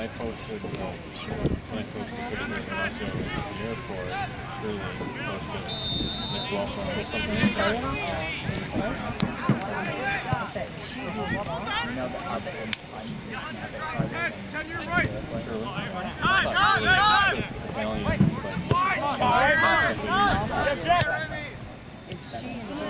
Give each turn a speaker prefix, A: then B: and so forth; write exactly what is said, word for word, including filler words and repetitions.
A: I posted, uh, when I posted the six minute run out to the airport, surely posted the twelve run or something like that.
B: You know, the other influences now they're farther
C: ten, you're right.
A: Surely.
C: Time, time, time!
A: Italian, but...
C: Wide!
B: If she and